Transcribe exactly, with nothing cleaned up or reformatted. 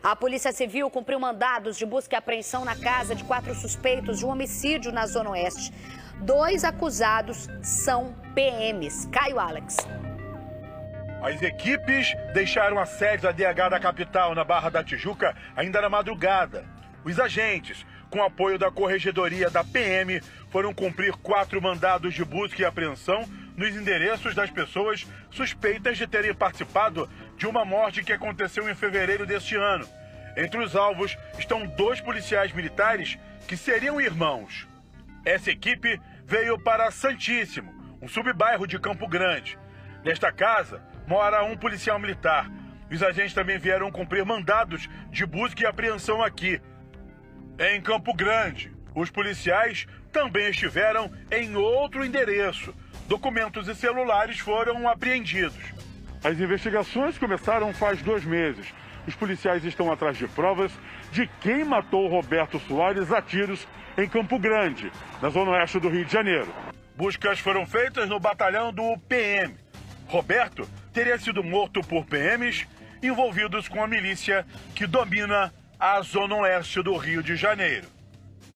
A Polícia Civil cumpriu mandados de busca e apreensão na casa de quatro suspeitos de um homicídio na Zona Oeste. Dois acusados são P Ms. Caio Alex. As equipes deixaram a sede da D H da capital, na Barra da Tijuca, ainda na madrugada. Os agentes, com apoio da Corregedoria da P M, foram cumprir quatro mandados de busca e apreensão nos endereços das pessoas suspeitas de terem participado de uma morte que aconteceu em fevereiro deste ano. Entre os alvos estão dois policiais militares que seriam irmãos. Essa equipe veio para Santíssimo, um subbairro de Campo Grande. Nesta casa mora um policial militar. Os agentes também vieram cumprir mandados de busca e apreensão aqui. Em Campo Grande, os policiais também estiveram em outro endereço. Documentos e celulares foram apreendidos. As investigações começaram faz dois meses. Os policiais estão atrás de provas de quem matou Roberto Soares a tiros em Campo Grande, na zona oeste do Rio de Janeiro. Buscas foram feitas no batalhão do P M. Roberto teria sido morto por P Ms envolvidos com a milícia que domina a zona oeste do Rio de Janeiro.